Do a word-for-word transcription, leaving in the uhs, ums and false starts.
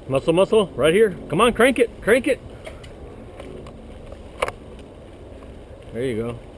Muscle, muscle, right here. Come on, crank it, crank it. There you go.